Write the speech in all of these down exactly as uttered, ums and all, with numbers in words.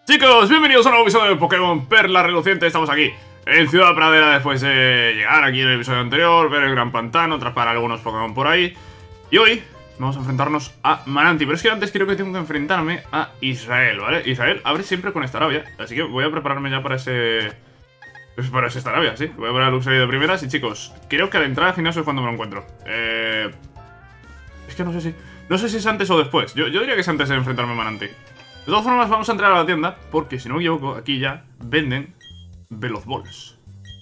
Chicos, bienvenidos a un nuevo episodio de Pokémon Perla Reluciente. Estamos aquí en Ciudad Pradera después de llegar aquí en el episodio anterior, ver el gran pantano, atrapar a algunos Pokémon por ahí. Y hoy vamos a enfrentarnos a Mananti. Pero es que antes creo que tengo que enfrentarme a Israel, ¿vale? Israel abre siempre con Staravia, así que voy a prepararme ya para ese... Pues para ese Staravia, sí. Voy a poner a Luxray de primeras y chicos, creo que al entrar al gimnasio es cuando me lo encuentro. Eh... Es que no sé si... No sé si es antes o después. Yo, yo diría que es antes de enfrentarme a Mananti. De todas formas, vamos a entrar a la tienda, porque si no me equivoco, aquí ya venden Veloz Balls.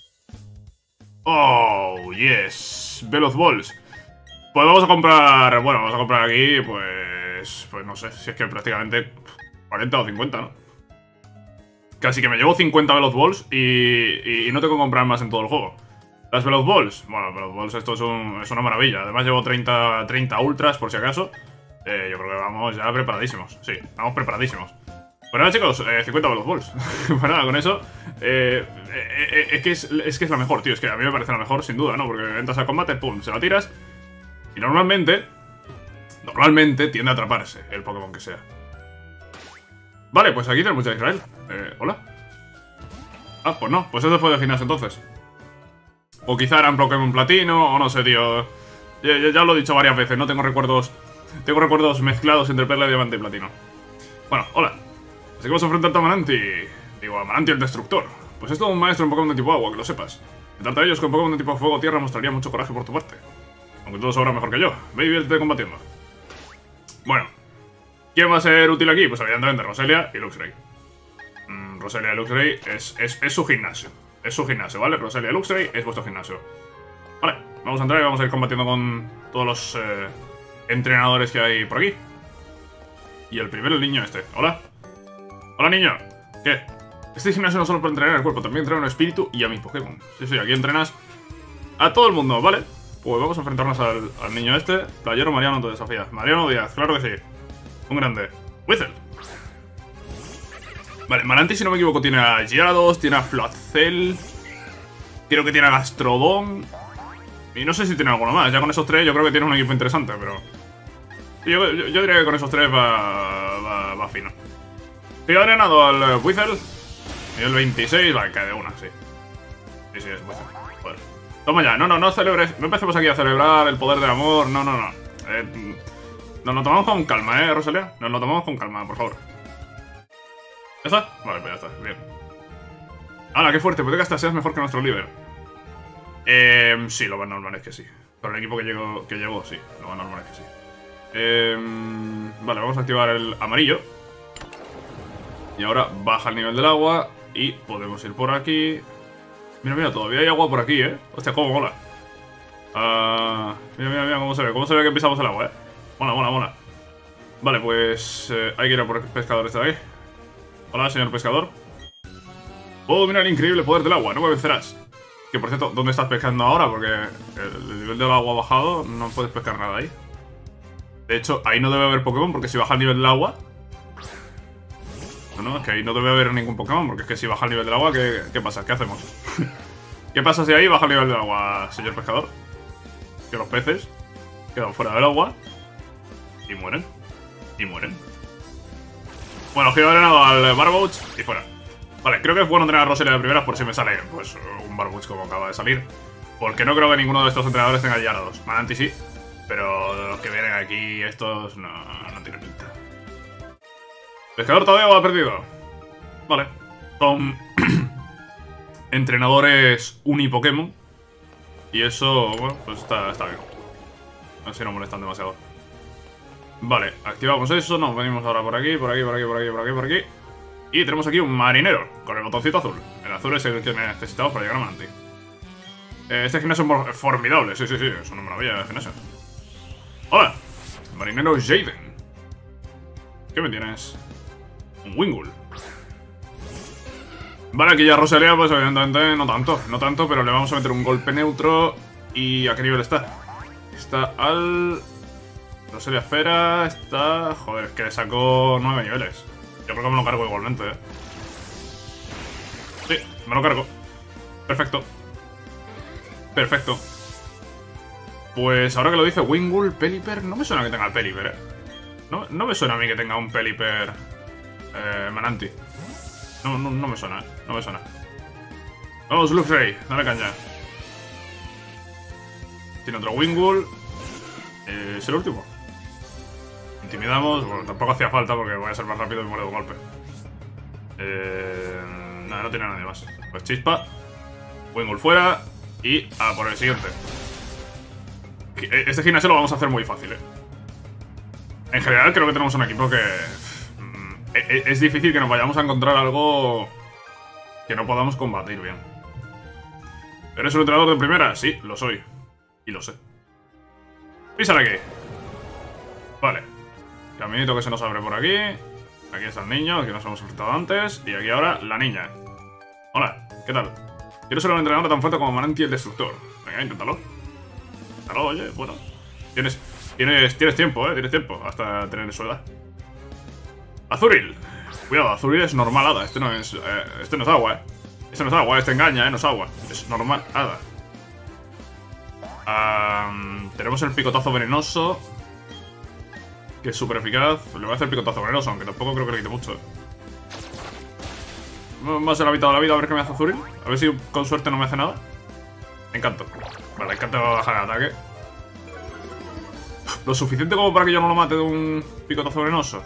Oh, yes, Veloz Balls. Pues vamos a comprar, bueno, vamos a comprar aquí, pues, pues no sé, si es que prácticamente cuarenta o cincuenta, ¿no? Casi que me llevo cincuenta Veloz Balls y, y no tengo que comprar más en todo el juego. Las Veloz Balls, bueno, Veloz Balls esto es, un, es una maravilla. Además llevo treinta, treinta ultras por si acaso. Eh, yo creo que vamos ya preparadísimos. Sí, vamos preparadísimos. Pues nada, chicos, eh, cincuenta Veloz Balls. Pues nada, con eso eh, eh, eh, es, que es, es que es la mejor, tío. Es que a mí me parece la mejor, sin duda, ¿no? Porque entras al combate, pum, se la tiras. Y normalmente, normalmente tiende a atraparse el Pokémon que sea. Vale, pues aquí tenemos ya a Israel. Eh, ¿Hola? Ah, pues no, pues es después del gimnasio entonces. O quizá eran Pokémon platino, o no sé, tío. Ya, ya, ya lo he dicho varias veces, no tengo recuerdos... Tengo recuerdos mezclados entre perla, diamante y platino. Bueno, hola. Así que vamos a enfrentarte a Mananti. Digo, a Mananti el Destructor. Pues es todo un maestro en Pokémon de tipo agua, que lo sepas. Enfrentarte a ellos con Pokémon de tipo fuego o tierra mostraría mucho coraje por tu parte. Aunque todo sobra mejor que yo. Ve y diviértete combatiendo. Bueno. ¿Quién va a ser útil aquí? Pues evidentemente Roselia y Luxray. Mm, Roselia y Luxray es, es, es su gimnasio. Es su gimnasio, ¿vale? Roselia y Luxray es vuestro gimnasio. Vale, vamos a entrar y vamos a ir combatiendo con todos los... Eh, entrenadores que hay por aquí. Y el primero, el niño este. Hola. Hola, niño. ¿Qué? Este gimnasio no solo para entrenar el cuerpo, también entrena un espíritu y a mis Pokémon. Sí, sí, aquí entrenas a todo el mundo, ¿vale? Pues vamos a enfrentarnos al, al niño este. Playero Mariano te desafía. Mariano Díaz, claro que sí. Un grande. Whistle. Vale, Mananti, si no me equivoco, tiene a Gyarados, tiene a Floatzel. Creo que tiene a Gastrodon. Y no sé si tiene alguno más. Ya con esos tres yo creo que tiene un equipo interesante, pero... Yo, yo, yo diría que con esos tres va, va, va fino. Sí, ha ganado al Whistle. Y el veintiséis, va, cae de una, sí. Sí, sí, es Whistle. Joder. Toma ya, no, no, no celebres. No empecemos aquí a celebrar el poder del amor. No, no, no. Eh, nos lo tomamos con calma, ¿eh, Roselia? Nos lo tomamos con calma, por favor. ¿Ya está? Vale, pues ya está, bien. ¡Hala, qué fuerte! Puede que hasta seas mejor que nuestro líder. Eh, sí, lo más normal es que sí. Para el equipo que llegó, que llegó, sí. Lo más normal es que sí. Eh, vale, vamos a activar el amarillo. Y ahora baja el nivel del agua. Y podemos ir por aquí. Mira, mira, todavía hay agua por aquí, ¿eh? Hostia, cómo mola. Uh, mira, mira, mira cómo se ve. Cómo se ve que pisamos el agua, ¿eh? Mola, mola, mola. Vale, pues eh, hay que ir a por el pescador este de ahí. Hola, señor pescador. Oh, mira el increíble poder del agua. No me vencerás. Que por cierto, ¿dónde estás pescando ahora? Porque el nivel del agua ha bajado, no puedes pescar nada ahí. De hecho, ahí no debe haber Pokémon, porque si baja el nivel del agua... No, no, es que ahí no debe haber ningún Pokémon, porque es que si baja el nivel del agua, ¿qué, qué pasa? ¿Qué hacemos? ¿Qué pasa si ahí baja el nivel del agua, señor pescador? Que los peces quedan fuera del agua y mueren. Y mueren. Bueno, giro drenado al Barboach y fuera. Vale, creo que es bueno tener a Roselia de primeras por si me sale, pues, un Barboach como acaba de salir. Porque no creo que ninguno de estos entrenadores tenga Gyarados. Mananti sí, pero de los que vienen aquí, estos no, no tienen pinta. ¿Pescador todavía va perdido? Vale. Son entrenadores uni-Pokémon. Y eso, bueno, pues está, está bien. Así no molestan demasiado. Vale, activamos eso, nos venimos ahora por aquí, por aquí, por aquí, por aquí, por aquí, por aquí. Y tenemos aquí un marinero, con el botoncito azul. El azul es el que necesitamos para llegar a Mananti. Eh, este gimnasio es formidable, sí, sí, sí, es una maravilla de gimnasio. Hola, marinero Jaden. ¿Qué me tienes? Un Wingull. Vale, aquí ya Roselia, pues evidentemente no tanto, no tanto, pero le vamos a meter un golpe neutro. ¿Y a qué nivel está? Está al... Roselia Esfera, está... Joder, es que le sacó nueve niveles. Yo creo que me lo cargo igualmente, ¿eh? Sí, me lo cargo. Perfecto. Perfecto. Pues ahora que lo dice Wingull, Pelipper... No me suena que tenga el Pelipper, ¿eh? No, no me suena a mí que tenga un Pelipper... Eh, Mananti. No, no, no me suena, ¿eh? No me suena. Vamos, Luxray, dale caña. Tiene otro Wingull. Eh, ¿Es el último? Intimidamos. Bueno, tampoco hacía falta porque voy a ser más rápido y muero de un golpe. Eh, no, no tiene nadie más. Pues chispa. Wingull fuera. Y a por el siguiente. Este gimnasio lo vamos a hacer muy fácil, eh. En general creo que tenemos un equipo que... Mm, es difícil que nos vayamos a encontrar algo que no podamos combatir bien. ¿Eres un entrenador de primera? Sí, lo soy. Y lo sé. Písale aquí. Vale. Caminito que se nos abre por aquí. Aquí está el niño, que nos hemos enfrentado antes. Y aquí ahora la niña. Hola, ¿qué tal? Quiero ser un entrenador tan fuerte como Mananti el Destructor. Venga, inténtalo. Inténtalo, oye, bueno. Tienes, tienes, tienes tiempo, eh, tienes tiempo hasta tener su edad. Azuril. Cuidado, Azuril es normal hada. Este no es, eh, este no es agua, eh. Este no es agua, este engaña, eh, no es agua. Es normal hada. Um, tenemos el picotazo venenoso, que es súper eficaz. Le voy a hacer picotazo venenoso, aunque tampoco creo que le quite mucho. Más de la mitad de la vida, a ver qué me hace Azuril. A ver si con suerte no me hace nada. Encanto. Vale, Encanto va a bajar el ataque. Lo suficiente como para que yo no lo mate de un picotazo venenoso.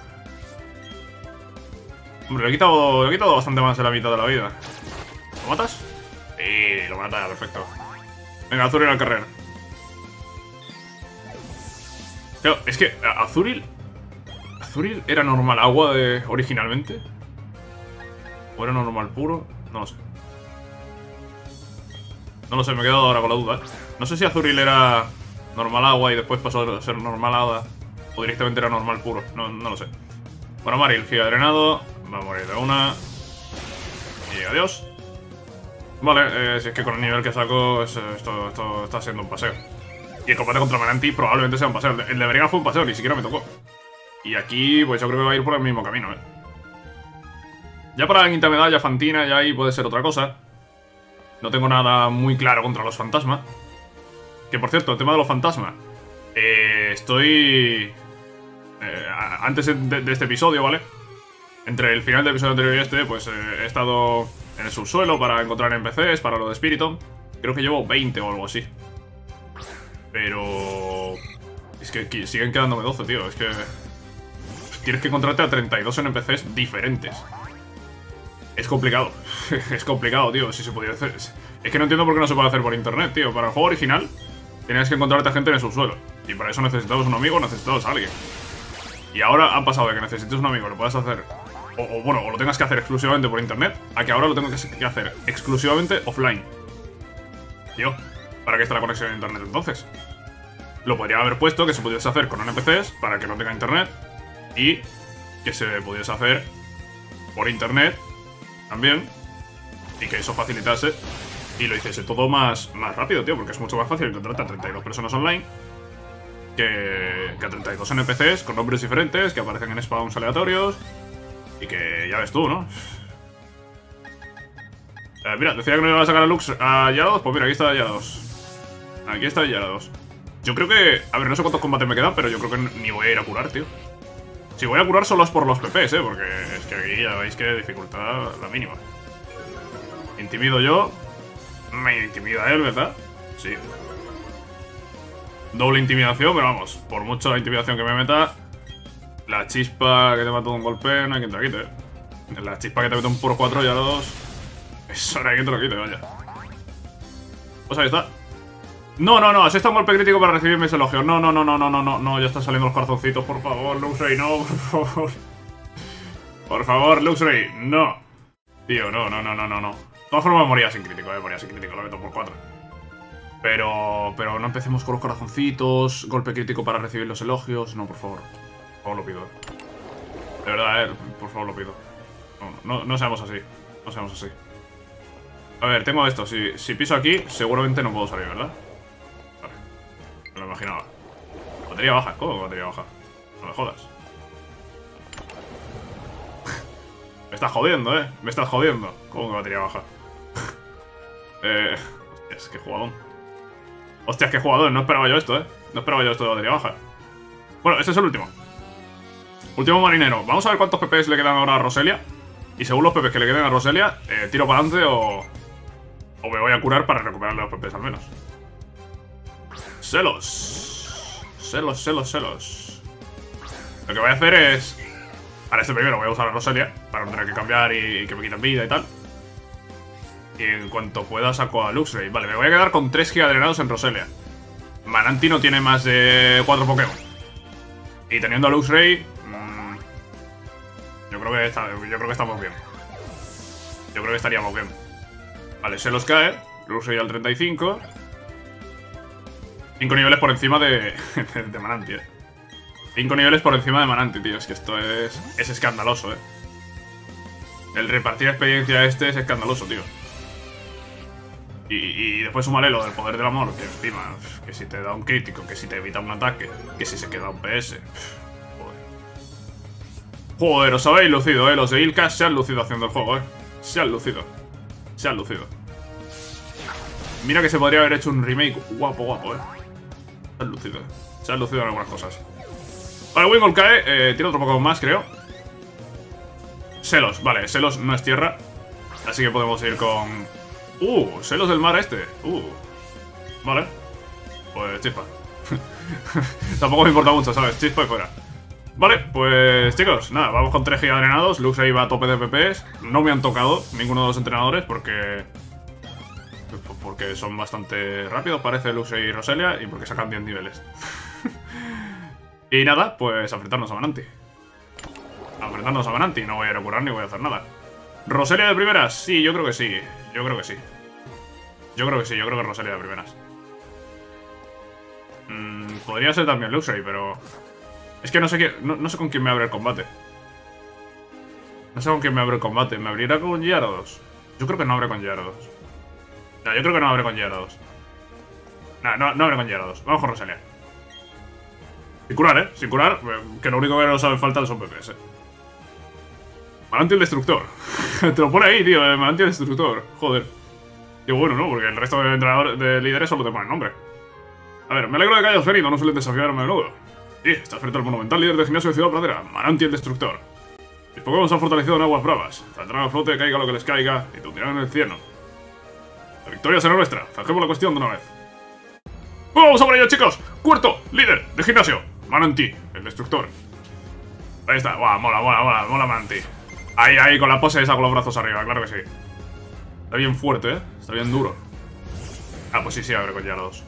Hombre, le he quitado, le he quitado bastante más de la mitad de la vida. ¿Lo matas? Sí, lo mata, perfecto. Venga, Azuril al carrer. Claro, es que Azuril... ¿Azuril era normal agua de, originalmente? ¿O era normal puro? No lo sé. No lo sé, me he quedado ahora con la duda, ¿eh? No sé si Azuril era normal agua y después pasó a ser normal hada, o directamente era normal puro. No, no lo sé. Bueno, Maril, giga drenado. Va a morir de una. Y adiós. Vale, eh, si es que con el nivel que saco, es, esto, esto está siendo un paseo. Y el combate contra Mananti probablemente sea un paseo. El de Verga fue un paseo, ni siquiera me tocó. Y aquí, pues yo creo que va a ir por el mismo camino, ¿eh? Ya para la quinta medalla, Fantina, ya ahí puede ser otra cosa. No tengo nada muy claro contra los fantasmas. Que por cierto, el tema de los fantasmas. Eh, estoy... Eh, antes de, de este episodio, ¿vale? Entre el final del episodio anterior y este, pues eh, he estado en el subsuelo para encontrar N P Cs, para lo de Spiritomb. Creo que llevo veinte o algo así. Pero... Es que siguen quedándome doce, tío. Es que... Tienes que encontrarte a treinta y dos N P Cs diferentes. Es complicado. Es complicado, tío. Si se podía hacer... Es que no entiendo por qué no se puede hacer por internet, tío. Para el juego original tenías que encontrarte a gente en el subsuelo. Y para eso necesitabas un amigo, necesitabas a alguien. Y ahora han pasado de que necesites un amigo, lo puedas hacer... O, o bueno, o lo tengas que hacer exclusivamente por internet, a que ahora lo tengo que hacer exclusivamente offline. Tío, ¿para qué está la conexión a internet entonces? Lo podría haber puesto que se pudiese hacer con N P Cs para que no tenga internet. Y que se pudiese hacer por internet también. Y que eso facilitase y lo hiciese todo más, más rápido, tío. Porque es mucho más fácil encontrarte a treinta y dos personas online que, que a treinta y dos N P Cs con nombres diferentes, que aparecen en spawns aleatorios. Y que ya ves tú, ¿no? Eh, mira, decía que no iba a sacar a Lux a Gyarados. Pues mira, aquí está Gyarados. Aquí está Gyarados. Yo creo que... A ver, no sé cuántos combates me quedan, pero yo creo que ni voy a ir a curar, tío. Si voy a curar solo es por los P Ps, ¿eh? Porque es que aquí ya veis que dificultad la mínima. Intimido yo. Me intimida él, ¿verdad? Sí. Doble intimidación, pero vamos. Por mucho la intimidación que me meta... La chispa que te mata de un golpe, no hay quien te la quite. La chispa que te mete un puro cuatro y a dos. Eso no hay quien te lo quite, vaya. Pues ahí está. No, no, no, así está un golpe crítico para recibir mis elogios. No, no, no, no, no, no, no, no, ya están saliendo los corazoncitos, por favor, Luxray, no, por favor. Por favor, Luxray, no. Tío, no, no, no, no, no, no. De todas formas moría sin crítico, eh, moría sin crítico, lo meto por cuatro. Pero, pero no empecemos con los corazoncitos, golpe crítico para recibir los elogios, no, por favor. Por favor, lo pido. De verdad, eh, por favor, lo pido. No, no, no seamos así, no seamos así. A ver, tengo esto, si, si piso aquí, seguramente no puedo salir, ¿verdad? Vale, me lo imaginaba. Batería baja, ¿cómo que batería baja? No me jodas. Me estás jodiendo, eh, me estás jodiendo. ¿Cómo que batería baja? eh... Hostias, qué jugadón. Hostias, qué jugador, no esperaba yo esto, eh. No esperaba yo esto de batería baja. Bueno, este es el último. Último marinero. Vamos a ver cuántos P Ps le quedan ahora a Roselia. Y según los pepes que le queden a Roselia, eh, tiro para adelante o... O me voy a curar para recuperarle los pepes al menos. Celos. Celos, celos, celos. Lo que voy a hacer es... Para este primero voy a usar a Roselia, para no tener que cambiar y, y que me quiten vida y tal. Y en cuanto pueda saco a Luxray. Vale, me voy a quedar con tres gigadrenados en Roselia. Mananti no tiene más de cuatro Pokémon. Y teniendo a Luxray, mmm, yo, creo que está, yo creo que estamos bien. Yo creo que estaríamos bien. Vale, se los cae. Luxray al treinta y cinco. cinco niveles por encima de, de, de Mananti, eh. cinco niveles por encima de Mananti, tío. Es que esto es, es escandaloso, eh. El repartir experiencia este es escandaloso, tío. Y, y después súmale lo del poder del amor, que encima, que si te da un crítico, que si te evita un ataque, que si se queda un P S. Joder. Joder, os habéis lucido, eh. Los de Ilka se han lucido haciendo el juego, eh. Se han lucido. Se han lucido. Mira que se podría haber hecho un remake guapo, guapo, eh. Se han lucido. Se han lucido en algunas cosas. Vale, Wingol cae. Eh, tiene otro Pokémon más, creo. Celos, vale, Celos no es tierra. Así que podemos ir con... Uh, Celos del mar este. Uh, vale. Pues chispa. Tampoco me importa mucho, ¿sabes? Chispa y fuera. Vale, pues chicos, nada, vamos con tres gigadrenados. Luxray va a tope de P Ps. No me han tocado ninguno de los entrenadores porque... Porque son bastante rápidos, parece Luxray y Roselia. Y porque sacan diez niveles. Y nada, pues a enfrentarnos a Mananti. A enfrentarnos a Mananti. No voy a ir a curar ni voy a hacer nada. ¿Roselia de primeras? Sí, yo creo que sí. Yo creo que sí. Yo creo que sí, yo creo que Roselia de primeras. Mm, podría ser también Luxray, pero... Es que no sé, qué, no, no sé con quién me abre el combate. No sé con quién me abre el combate. ¿Me abrirá con Gyarados? Yo creo que no abre con Gyarados. No, yo creo que no abre con Gyarados. No, no, no abre con Gyarados. Vamos con Roselia. Sin curar, ¿eh? Sin curar, que lo único que nos hace falta son P Ps, ¿eh? Mananti el Destructor. Te lo pone ahí, tío, eh, Mananti el Destructor. Joder. Digo, bueno, ¿no? Porque el resto de entrenadores, de líderes solo te ponen nombre. A ver, me alegro de que hayas venido, no suelen desafiarme a menudo. Sí, estás frente al monumental líder de gimnasio de Ciudad Pradera, Mananti el Destructor. Mis Pokémon se han fortalecido en aguas bravas. Saldrán a flote, caiga lo que les caiga, y te hundirán en el cielo. La victoria será nuestra. Zanjemos la cuestión de una vez. ¡Vamos a por ello, chicos! Cuarto, líder de gimnasio, Mananti, el Destructor. Ahí está. Buah, mola, mola, mola, mola Mananti. Ahí, ahí, con la pose esa con los brazos arriba, claro que sí. Está bien fuerte, ¿eh? Está bien duro. Ah, pues sí, sí, abre con Gyarados.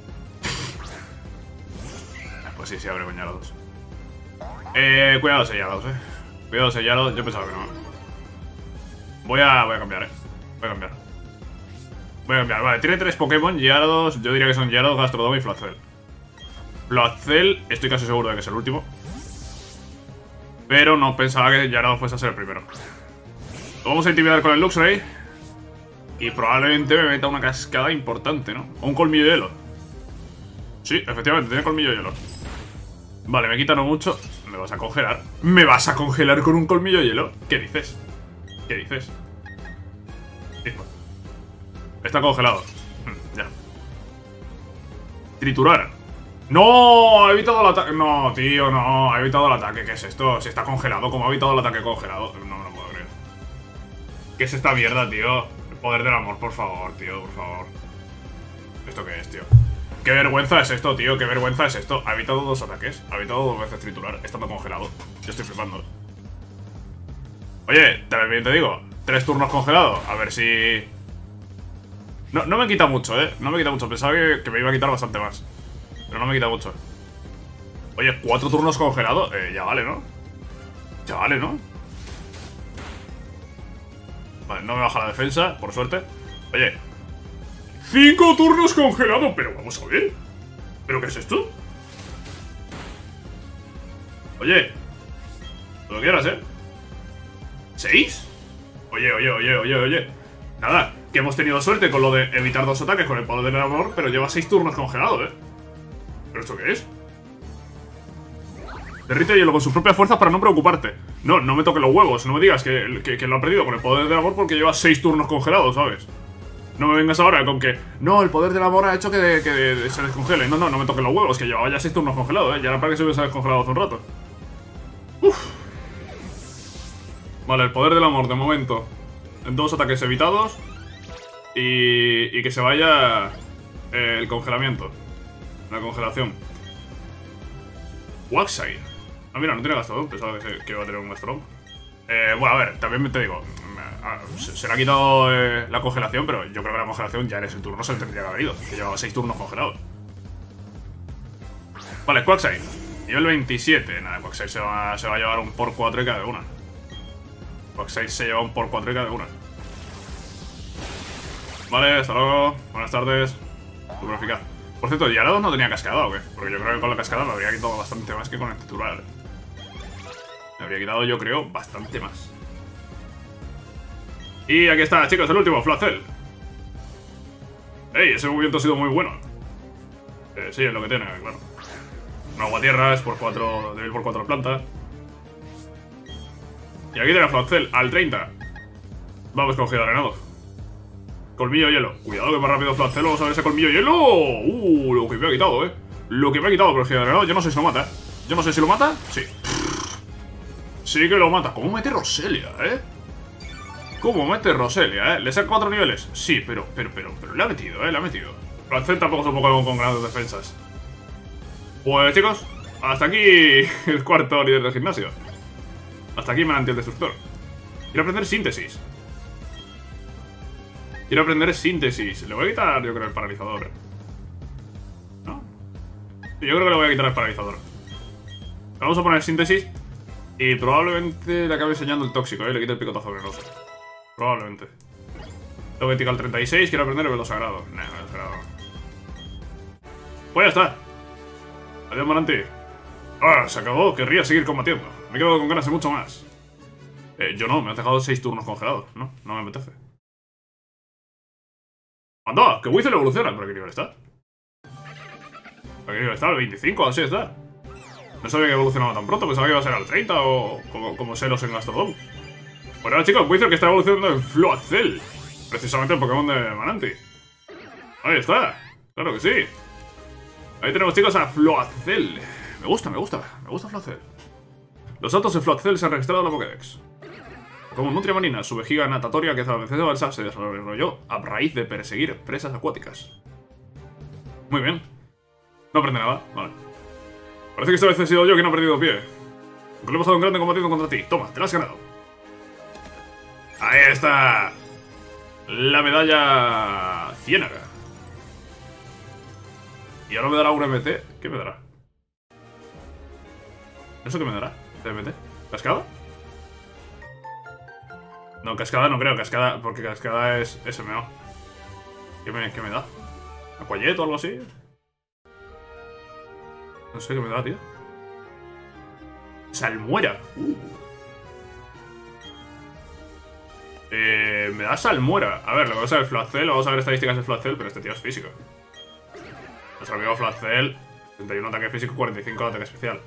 Pues sí, sí, abre con Gyarados. Eh, cuidado sellados, eh. Cuidado sellados, yo pensaba que no. Voy a, voy a cambiar, eh. Voy a cambiar. Voy a cambiar, vale, tiene tres Pokémon, Gyarados, yo diría que son Gyarados, Gastrodon y Floatzel. Floatzel, estoy casi seguro de que es el último. Pero no pensaba que Gyarados fuese a ser el primero. Lo vamos a intimidar con el Luxray. Y probablemente me meta una cascada importante, ¿no? O un colmillo de hielo. Sí, efectivamente, tiene colmillo de hielo. Vale, me quita no mucho. ¿Me vas a congelar? ¿Me vas a congelar con un colmillo de hielo? ¿Qué dices? ¿Qué dices? Listo. Está congelado. Ya. Triturar. ¡No! Ha evitado el ataque. No, tío, no. Ha evitado el ataque. ¿Qué es esto? Si está congelado, ¿cómo ha evitado el ataque congelado? No me lo puedo creer. ¿Qué es esta mierda, tío? El poder del amor, por favor, tío, por favor. ¿Esto qué es, tío? ¿Qué vergüenza es esto, tío? ¿Qué vergüenza es esto? Ha evitado dos ataques. Ha evitado dos veces triturar, estando congelado. Yo estoy flipando. Oye, también te digo, tres turnos congelado. A ver si... No, no me quita mucho, eh. No me quita mucho. Pensaba que, que me iba a quitar bastante más. Pero no me quita mucho. Oye, cuatro turnos congelado. Eh, ya vale, ¿no? Ya vale, ¿no? Vale, no me baja la defensa, por suerte. Oye, cinco turnos congelado. Pero vamos a ver. ¿Pero qué es esto? Oye, lo que quieras, ¿eh? ¿Seis? Oye, oye, oye, oye, oye. Nada, que hemos tenido suerte con lo de evitar dos ataques con el poder del amor, pero lleva seis turnos congelado, ¿eh? ¿Pero esto qué es? Derrite hielo con sus propias fuerzas para no preocuparte. No, no me toques los huevos. No me digas que, que, que lo ha perdido con el poder del amor porque lleva seis turnos congelados, ¿sabes? No me vengas ahora con que... No, el poder del amor ha hecho que, que se descongele. No, no, no me toques los huevos, que llevaba ya seis turnos congelados, ¿eh? Ya era para que se hubiese descongelado hace un rato. Uf. Vale, el poder del amor de momento. Dos ataques evitados. Y, y que se vaya eh, el congelamiento. La congelación. Quagsire. Ah, mira, no tiene Gastrodon. Pensaba que, que iba a tener un Gastrodon. Eh, bueno, a ver, también te digo. Se, se le ha quitado eh, la congelación, pero yo creo que la congelación ya en ese turno se le tendría que haber ido. Que llevaba seis turnos congelados. Vale, Quagsire. Nivel veintisiete. Nada, Quagsire se va, se va a llevar un por cuatro y cada una. Quagsire se lleva un por cuatro y cada una. Vale, hasta luego. Buenas tardes. Super eficaz. Por cierto, ¿Gyarados no tenía cascada o qué? Porque yo creo que con la cascada me habría quitado bastante más que con el titular. Me habría quitado, yo creo, bastante más. Y aquí está, chicos, el último, Flacel. ¡Ey! Ese movimiento ha sido muy bueno. Eh, sí, es lo que tiene, claro. Un agua tierra, es por cuatro, débil por cuatro plantas. Y aquí tiene Flacel al treinta. Vamos con Gigarenado. Colmillo hielo. Cuidado que más rápido Flacel. Vamos a ver ese colmillo hielo. Uh, lo que me ha quitado, eh. Lo que me ha quitado por el Gigarenado. Yo no sé si lo mata, eh. Yo no sé si lo mata. Sí. Sí que lo mata. ¿Cómo mete Roselia, eh? ¿Cómo mete Roselia, eh? ¿Le saca cuatro niveles? Sí, pero, pero, pero, pero le ha metido, eh. Le ha metido. Flacel tampoco es un Pokémon con grandes defensas. Pues, chicos, hasta aquí el cuarto líder del gimnasio. Hasta aquí Manantial Destructor. Quiero aprender síntesis. Quiero aprender síntesis. Le voy a quitar, yo creo, el paralizador. ¿No? Sí, yo creo que le voy a quitar el paralizador. Vamos a poner síntesis. Y probablemente le acabe enseñando el tóxico, ¿eh? Le quite el picotazo venenoso. Probablemente. Tengo que tirar el treinta y seis. Quiero aprender el velo sagrado. Nah, el velo sagrado. Pues ya está. Adiós, Mananti. Ah, se acabó. Querría seguir combatiendo. Me quedo con ganas de mucho más. Eh, yo no, me has dejado seis turnos congelados. No, no me apetece. ¡Anda! ¡Que Weasel evoluciona! ¿Pero qué nivel está? ¿Para qué nivel está? ¿El veinticinco? Así está. No sabía que evolucionaba tan pronto. Pensaba que iba a ser al treinta o como, como Selos en Gastrodon. Bueno, chicos, Weasel que está evolucionando en Floatzel. Precisamente el Pokémon de Mananti. Ahí está. Claro que sí. Ahí tenemos, chicos, a Floatzel. Me gusta, me gusta. Me gusta Floatzel. Los datos de Floatzel se han registrado en la Pokédex. Como nutria marina, su vejiga natatoria que tras la vencida de Balsa se desarrolló a raíz de perseguir presas acuáticas. Muy bien. No aprende nada, vale. Parece que esta vez he sido yo quien ha perdido pie. Aunque lo he pasado en grande combatiendo contra ti. Toma, te la has ganado. Ahí está. La medalla ciénaga. Y ahora me dará un M T. ¿Qué me dará? ¿Eso qué me dará? ¿M T? ¿Cascada? No, cascada no creo, cascada, porque cascada es S M O. ¿Qué me, qué me da? ¿Aquayet o algo así? No sé qué me da, tío. Salmuera. Uh. Eh, me da salmuera. A ver, le vamos a ver Floatzel, vamos a ver estadísticas de Floatzel, pero este tío es físico. Nuestro amigo Floatzel, setenta y uno ataque físico, cuarenta y cinco ataque especial.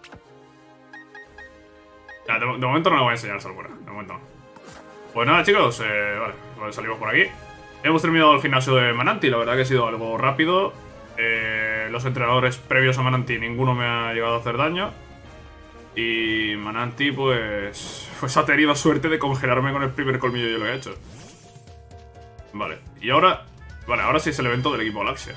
Ya, de, de momento no le voy a enseñar salmuera, de momento no. Pues nada, chicos, eh, vale, pues salimos por aquí. Hemos terminado el gimnasio de Mananti, la verdad que ha sido algo rápido. Eh, los entrenadores previos a Mananti, ninguno me ha llegado a hacer daño. Y Mananti, pues, pues ha tenido suerte de congelarme con el primer colmillo que yo lo he hecho. Vale, y ahora... Vale, ahora sí es el evento del equipo Galaxia.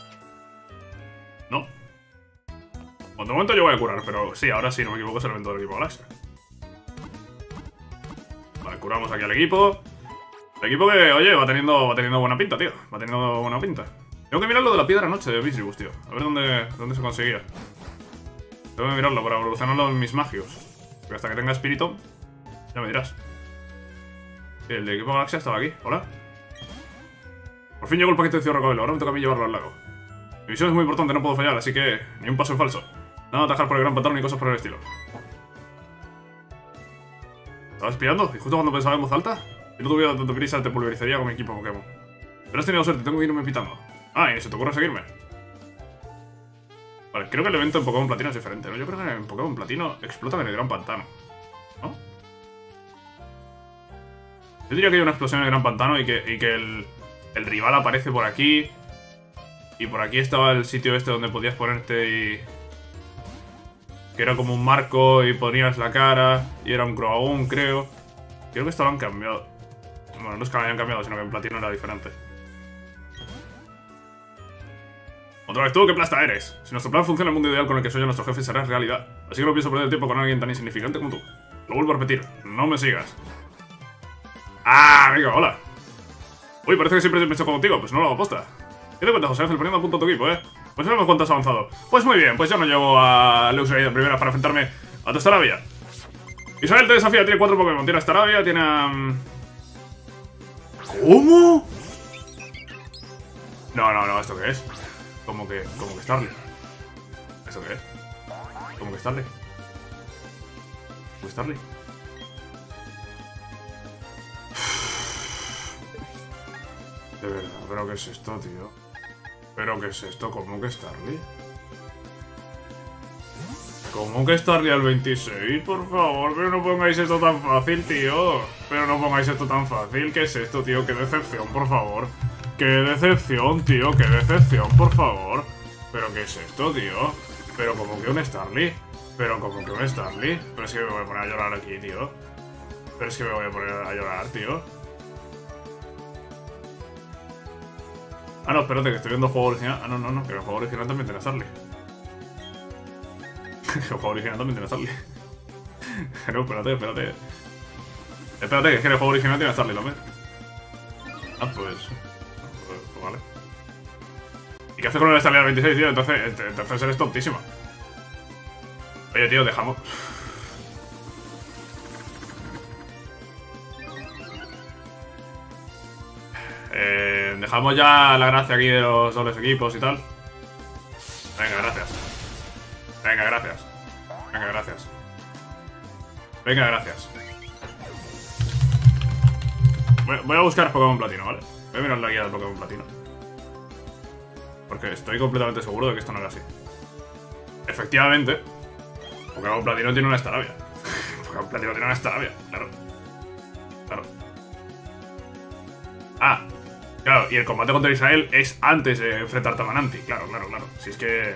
¿No? Bueno, de momento yo voy a curar, pero sí, ahora sí, no me equivoco, es el evento del equipo Galaxia. Vale, curamos aquí al equipo. El equipo que, oye, va teniendo, va teniendo buena pinta, tío. Va teniendo buena pinta. Tengo que mirar lo de la piedra noche de Visibus, tío. A ver dónde, dónde se conseguía. Tengo que mirarlo para evolucionarlo en mis magios. Porque hasta que tenga espíritu, ya me dirás. Sí, el de equipo Galaxia estaba aquí. Hola. Por fin llegó el paquete de Cierro Cabello. Ahora me toca a mí llevarlo al lago. Mi misión es muy importante, no puedo fallar, así que ni un paso en falso. Nada de atajar por el gran pantano ni cosas por el estilo. ¿Estabas espiando? ¿Y justo cuando pensaba en voz alta? Si no tuviera tanta prisa, te pulverizaría con mi equipo Pokémon. Pero has tenido suerte, tengo que irme pitando. Ah, y ni se te ocurre seguirme. Vale, creo que el evento en Pokémon Platino es diferente, ¿no? Yo creo que en Pokémon Platino explotan en el gran pantano, ¿no? Yo diría que hay una explosión en el gran pantano y que, y que el, el rival aparece por aquí. Y por aquí estaba el sitio este donde podías ponerte y... Que era como un marco y ponías la cara. Y era un Croagón, creo. Creo que esto lo han cambiado. Bueno, no es que lo hayan cambiado, sino que en platino era diferente. Otra vez tú, ¿qué plasta eres? Si nuestro plan funciona, el mundo ideal con el que soy yo nuestro jefe será realidad. Así que no pienso perder el tiempo con alguien tan insignificante como tú. Lo vuelvo a repetir, no me sigas. Ah, amigo, hola. Uy, parece que siempre me choco contigo, pues no lo hago posta. ¿Qué te cuentas, José Ángel, poniendo a punto tu equipo, eh? Pues no me cuánto has avanzado. Pues muy bien, pues yo no llevo a Luxray de primera para enfrentarme a tu Staravia. Isabel te desafía, tiene cuatro Pokémon. Tiene a Staravia, tiene a... Um... ¿Cómo? No, no, no, ¿esto qué es? ¿Cómo que, cómo que Starly? ¿Esto qué es? ¿Cómo que Starly? ¿Cómo que Starly? De verdad, ¿pero qué es esto, tío? ¿Pero qué es esto? ¿Cómo que Starly? ¿Cómo que Starly al veintiséis? Por favor, pero no pongáis esto tan fácil, tío. Pero no pongáis esto tan fácil. ¿Qué es esto, tío? ¡Qué decepción, por favor! ¡Qué decepción, tío! ¡Qué decepción, por favor! ¿Pero qué es esto, tío? ¿Pero como que un Starly? ¿Pero como que un Starly? Pero es que me voy a poner a llorar aquí, tío. Pero es que me voy a poner a llorar, tío. Ah, no, espérate, que estoy viendo el juego original. Ah, no, no, no, que el juego original también tiene Starly. El juego original también tiene Starly. No, espérate, espérate. Espérate, que es que el juego original tiene Starly también. Ah, pues... pues, pues vale. ¿Y qué haces con el Starly al veintiséis, tío? Entonces, entonces eres tontísima. Oye, tío, dejamos... Eh, dejamos ya la gracia aquí de los dobles equipos y tal. Venga, gracias. Venga, gracias. Venga, gracias. Venga, gracias. Voy, voy a buscar Pokémon Platino, ¿vale? Voy a mirar la guía del Pokémon Platino. Porque estoy completamente seguro de que esto no era así. Efectivamente, Pokémon Platino tiene una Staravia. Pokémon Platino tiene una Staravia, claro. Claro. Ah, claro, y el combate contra Israel es antes de enfrentarte a Mananti. Claro, claro, claro. Si es que...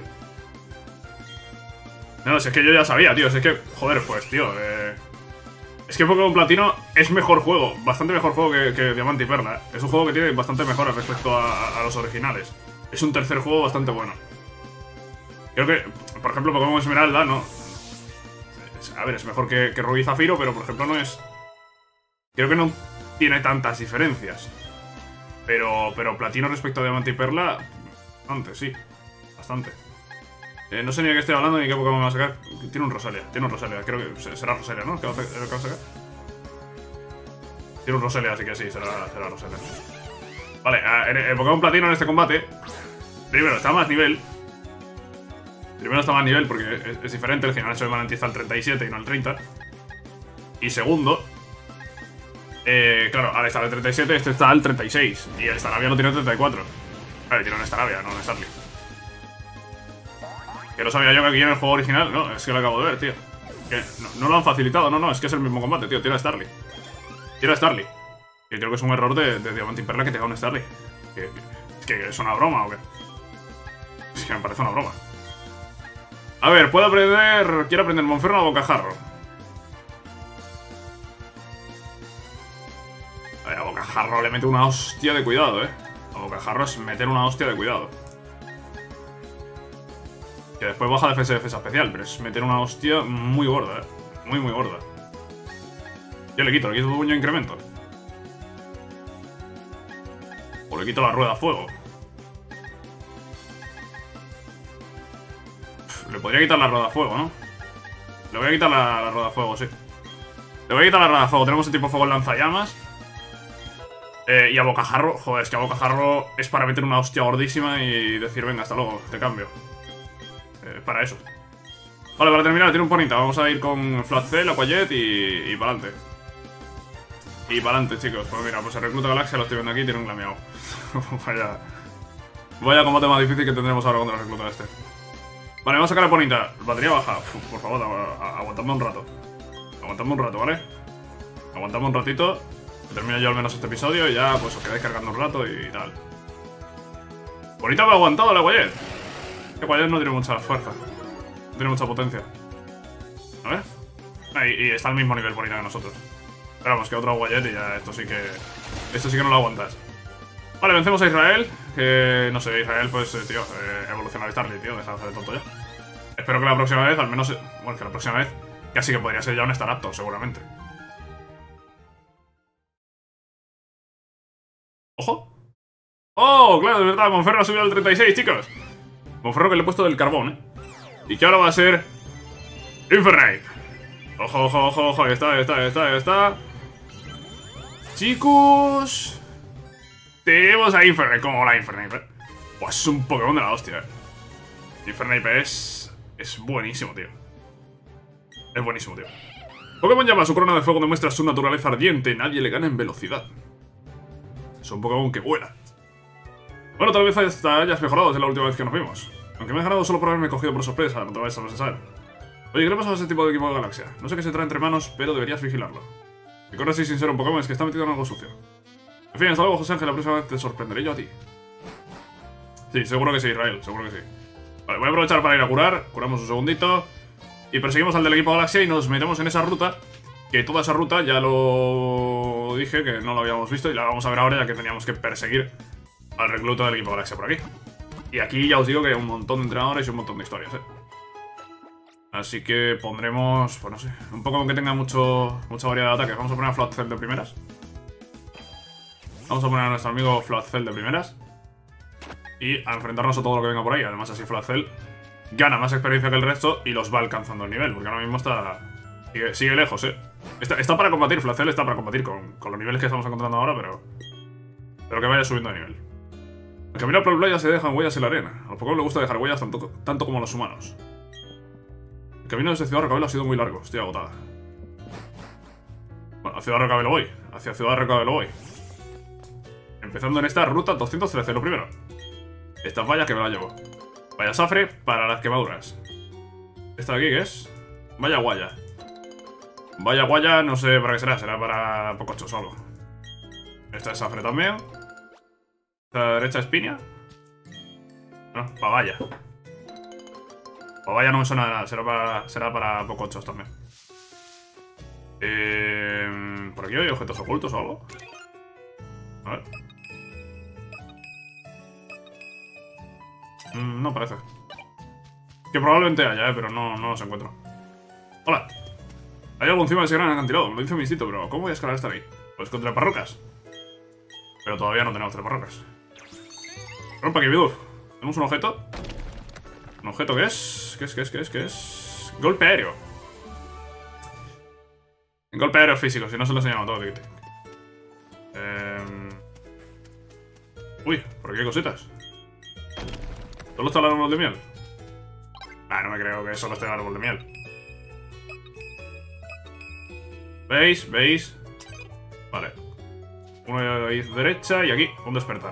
No, si es que yo ya sabía, tío. Si es que... Joder, pues, tío. Eh... Es que Pokémon Platino es mejor juego. Bastante mejor juego que, que Diamante y Perla. ¿eh? Es un juego que tiene bastante mejoras respecto a, a los originales. Es un tercer juego bastante bueno. Creo que, por ejemplo, Pokémon Esmeralda, no... A ver, es mejor que, que Rubí y Zafiro, pero, por ejemplo, no es... Creo que no tiene tantas diferencias. Pero, pero Platino respecto a Diamante y Perla, bastante, sí. Bastante. Eh, no sé ni de qué estoy hablando ni qué Pokémon va a sacar. Tiene un Roselia, tiene un Roselia. Creo que será Roselia, ¿no? ¿Qué va a, qué va a sacar? Tiene un Roselia, así que sí, será, será Roselia. Vale, el, el Pokémon Platino en este combate, primero, está a más nivel. Primero está a más nivel porque es, es diferente. El Gimnasio de Mananti está al treinta y siete y no al treinta. Y segundo... Eh, claro, ahora está al treinta y siete, este está al treinta y seis. Y el Staravia lo tiene al treinta y cuatro. Vale, tiene un Staravia, no un Starly. Que lo sabía yo que aquí en el juego original. No, es que lo acabo de ver, tío. Que no, no lo han facilitado, no, no, es que es el mismo combate, tío. Tiene a Starly. Tiene a Starly. Y creo que es un error de, de Diamante y Perla que tenga un Starly. Que, que, que es una broma, ¿o qué? Es que me parece una broma. A ver, puedo aprender... Quiero aprender Monferno o Bocajarro. A ver, a Bocajarro le mete una hostia de cuidado, eh. A Bocajarro es meter una hostia de cuidado. Que después baja defensa y defensa especial, pero es meter una hostia muy gorda, eh. Muy, muy gorda. Yo le quito, le quito tu puño de incremento. O le quito la rueda a fuego. Uf, le podría quitar la rueda a fuego, ¿no? Le voy a quitar la, la rueda a fuego, sí. Le voy a quitar la rueda a fuego. Tenemos el tipo fuego en lanzallamas. Eh, y a Bocajarro, joder, es que a Bocajarro es para meter una hostia gordísima y decir, venga, hasta luego, te cambio. Eh, para eso. Vale, para terminar, tiene un Ponita. Vamos a ir con Floatzel, Aquajet y, y para adelante. Y para adelante, chicos. Pues mira, pues el Recluta Galaxia lo estoy viendo aquí, tiene un Glameow. Vaya. Vaya combate más difícil que tendremos ahora contra el Recluta este. Vale, vamos a sacar a Ponita. Batería baja. Uf, por favor, aguantadme un rato. Aguantadme un rato, ¿vale? Aguantadme un ratito. Termino yo al menos este episodio y ya pues os quedáis cargando un rato y tal. Bonita me ha aguantado el Aquajet. El Aquajet no tiene mucha fuerza. No tiene mucha potencia. A ver. Ah, y, y está al mismo nivel Bonita que nosotros. Pero vamos, que otro Wyatt y ya esto sí que... Esto sí que no lo aguantas. Vale, vencemos a Israel. Que no sé, Israel, pues, eh, tío, eh, evolucionar Starly, tío, deja de hacer tonto ya. Espero que la próxima vez, al menos... Bueno, que la próxima vez casi que podría ser ya un Staraptor, seguramente. ¡Ojo! ¡Oh, claro, de verdad! Monferro ha subido al treinta y seis, chicos. Monferro que le he puesto del carbón, ¿eh? Y que ahora va a ser... Infernape. Ojo, ojo, ojo, ojo. Ahí está, ahí está, ahí está, ahí está. Chicos... Tenemos a Infernape. ¿Cómo la Infernape, eh? Pues es un Pokémon de la hostia, eh. Infernape es... Es buenísimo, tío. Es buenísimo, tío. Pokémon llama, su corona de fuego demuestra su naturaleza ardiente. Nadie le gana en velocidad. Es un Pokémon que vuela. Bueno, tal vez hasta hayas mejorado desde la última vez que nos vimos. Aunque me he ganado solo por haberme cogido por sorpresa, no te vayas a procesar. Oye, ¿qué le pasa a ese tipo de equipo de Galaxia? No sé qué se trae entre manos, pero deberías vigilarlo. Y corre así sin ser un Pokémon, es que está metido en algo sucio. En fin, hasta luego, José Ángel, la próxima vez te sorprenderé yo a ti. Sí, seguro que sí, Israel, seguro que sí. Vale, voy a aprovechar para ir a curar, curamos un segundito. Y perseguimos al del equipo Galaxia y nos metemos en esa ruta. Que toda esa ruta ya lo dije, que no lo habíamos visto y la vamos a ver ahora ya que teníamos que perseguir al recluta del equipo Galaxia por aquí. Y aquí ya os digo que hay un montón de entrenadores y un montón de historias, ¿eh? Así que pondremos, pues no sé, un Pokémon que tenga mucho, mucha variedad de ataques. Vamos a poner a Floatzel de primeras. Vamos a poner a nuestro amigo Floatzel de primeras. Y a enfrentarnos a todo lo que venga por ahí. Además así Floatzel gana más experiencia que el resto y los va alcanzando el nivel. Porque ahora mismo está... Sigue, sigue lejos, ¿eh? Está, está para combatir, Floatzel está para combatir con, con los niveles que estamos encontrando ahora, pero... Pero que vaya subiendo de nivel. Al caminar por el playa se dejan huellas en la arena. A los Pokémon les gusta dejar huellas tanto, tanto como a los humanos. El camino desde Ciudad Rocabelo ha sido muy largo, estoy agotada. Bueno, a Ciudad Rocabelo voy. Hacia Ciudad Rocabelo voy. Empezando en esta ruta doscientos trece, lo primero. Esta valla que me la llevo. Vaya safre para las quemaduras. ¿Esta de aquí qué es? Vaya guaya. Vaya guaya, no sé para qué será, será para pocochos o algo. Esta es safre también. Esta derecha es piña. No, pavaya. Pavaya no me suena de nada, será para, será para pocochos también. Eh, ¿Por aquí hay objetos ocultos o algo? A ver. Mm, no parece. Que probablemente haya, eh, pero no, no los encuentro. Hola. Hay algo encima de ese gran acantilado, me lo dice mi instinto, pero ¿cómo voy a escalar hasta ahí? Pues con treparrocas. Pero todavía no tenemos treparrocas. Rompa aquí, Bidoof. ¿Tenemos un objeto? ¿Un objeto qué es? ¿Qué es? ¿Qué es? ¿Qué es? ¿Qué es? Golpe aéreo. Golpe aéreo físico, si no se lo enseñamos todo. Eh... Uy, por aquí hay cositas. ¿Solo está el árbol de miel? Ah, no me creo que solo esté el árbol de miel. ¿Veis? ¿Veis? Vale. Uno ahí derecha y aquí un despertar.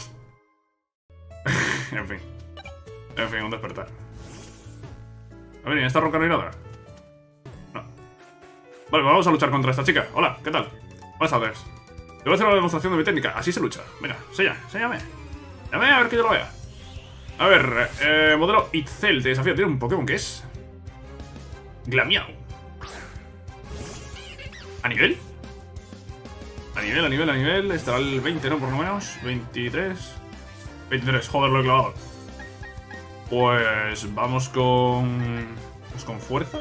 En fin. En fin, un despertar. A ver, ¿y en esta roca no hay nada? No. Vale, vamos a luchar contra esta chica. Hola, ¿qué tal? Buenas tardes. Te voy a hacer una demostración de mi técnica. Así se lucha. Mira, enseña, enséñame. Enséñame a ver que yo lo vea. A ver, eh, modelo Itzel te desafía. Tiene un Pokémon que es... Glamiao. ¿A nivel? A nivel, a nivel, a nivel. Estará el veinte, ¿no? Por lo menos. veintitrés. veintitrés, joder, lo he clavado. Pues vamos con... Pues con fuerza.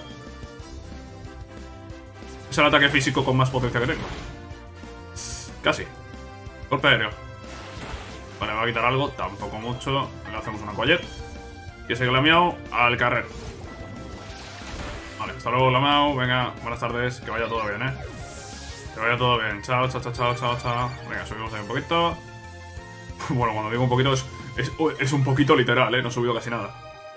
Es el ataque físico con más potencia que tengo. Casi. Golpe aéreo. Vale, me va a quitar algo, tampoco mucho. Le hacemos una Quiet. Y ese Glamiao al carrer. Vale, hasta luego Glamiao. Venga, buenas tardes. Que vaya todo bien, eh. Que vaya todo bien. Chao, chao, chao, chao, chao, chao. Venga, subimos ahí un poquito. Bueno, cuando digo un poquito es, es, es un poquito literal, eh. No he subido casi nada.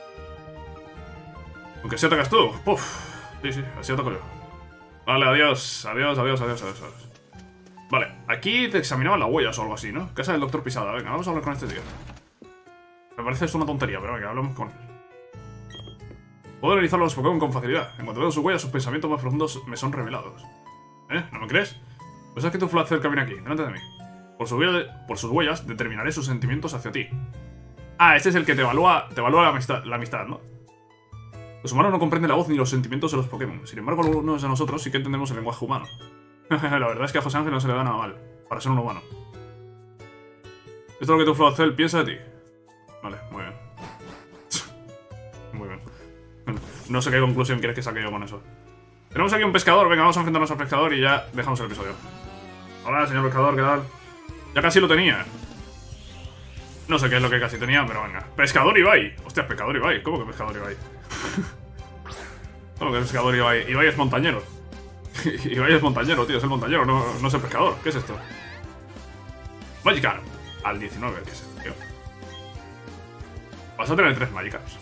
Aunque si atacas tú. Puf. Sí, sí, así ataco yo. Vale, adiós. Adiós, adiós, adiós, adiós. Vale, aquí te examinaban las huellas o algo así, ¿no? Casa del doctor Pisada. Venga, vamos a hablar con este tío. Me parece esto una tontería, pero venga, hablamos con él. Puedo analizar los Pokémon con facilidad. En cuanto veo sus huellas, sus pensamientos más profundos me son revelados. ¿Eh? ¿No me crees? Pues es que tu Floatzel camina aquí, delante de mí. Por, su huella, por sus huellas determinaré sus sentimientos hacia ti. Ah, este es el que te evalúa, te evalúa la amistad, la amistad, ¿no? Los humanos no comprenden la voz ni los sentimientos de los Pokémon. Sin embargo, algunos de nosotros sí que entendemos el lenguaje humano. La verdad es que a José Ángel no se le da nada mal, para ser un humano. Esto es lo que tu Floatzel piensa de ti. Vale, muy bien. Muy bien. No sé qué conclusión quieres que saque yo con eso. Tenemos aquí un pescador, venga, vamos a enfrentarnos al pescador y ya dejamos el episodio. Hola, señor pescador, ¿qué tal? Ya casi lo tenía. No sé qué es lo que casi tenía, pero venga. Pescador Ibai. Hostia, pescador Ibai. ¿Cómo que pescador Ibai? ¿Cómo que pescador Ibai? Ibai es montañero. Ibai es montañero, tío, es el montañero, no, no es el pescador. ¿Qué es esto? Magikarp. Al diecinueve, ¿qué es esto, tío? Vas a tener tres Magikarps.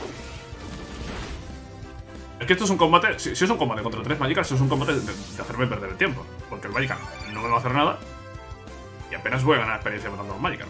Es que esto es un combate... Si, si es un combate contra tres Magikarps, es un combate de, de hacerme perder el tiempo. Porque el Magikarp no me va a hacer nada. Y apenas voy a ganar experiencia matando a un Magikarp.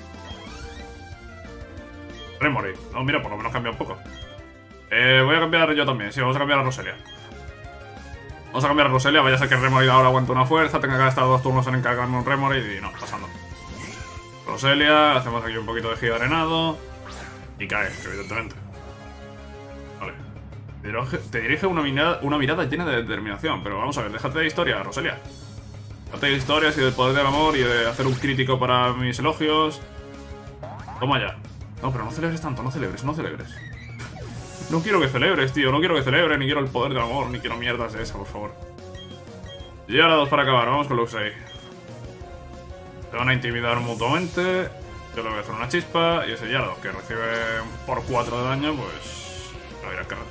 Remory. No, mira, por lo menos cambia un poco. Eh, voy a cambiar yo también. Sí, vamos a cambiar a Roselia. Vamos a cambiar a Roselia. Vaya a ser que Remory ahora aguante una fuerza. Tenga que gastar dos turnos en encargarme un Remory. Y no, pasando. Roselia. Hacemos aquí un poquito de giro arenado. Y cae, evidentemente. Vale. Te dirige una mirada, una mirada llena de determinación. Pero vamos a ver, déjate de historia, Roselia. Déjate de historias y del poder del amor. Y de hacer un crítico para mis elogios. Toma ya. No, pero no celebres tanto, no celebres, no celebres. No quiero que celebres, tío, no quiero que celebres, ni quiero el poder del amor, ni quiero mierdas de esa, por favor. Y ahora dos para acabar, vamos con Luxray. Se van a intimidar mutuamente. Yo le voy a hacer una chispa, y ese Gyarados que recibe por cuatro de daño, pues... lo voy a ir a cargar.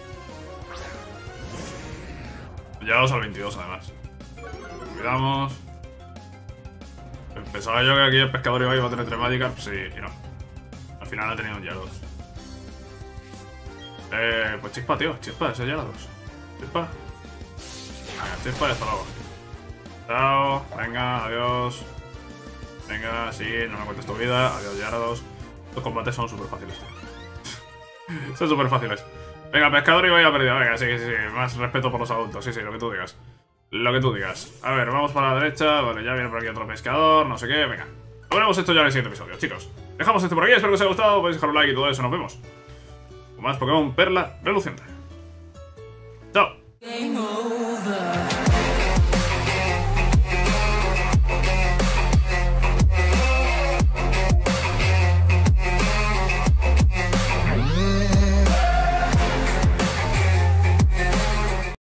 Gyarados al veintidós, además. Cuidamos. Pensaba yo que aquí el pescador iba a tener tres Magikarp, sí, y no. Al final ha tenido un Gyarados. Eh, pues chispa, tío. Chispa, ese Gyarados. Chispa. Venga, chispa y hasta luego. Chao. Venga, adiós. Venga, sí, no me cuentes tu vida. Adiós, Gyarados. Los combates son súper fáciles, tío. Son súper fáciles. Venga, pescador y vaya perdido. Venga, sí, sí, sí. Más respeto por los adultos. Sí, sí, lo que tú digas. Lo que tú digas. A ver, vamos para la derecha. Vale, ya viene por aquí otro pescador. No sé qué. Venga. Lo veremos esto ya en el siguiente episodio, chicos. Dejamos esto por aquí. Espero que os haya gustado. Podéis dejar un like y todo eso. Nos vemos. Con más Pokémon Perla reluciente. Chao.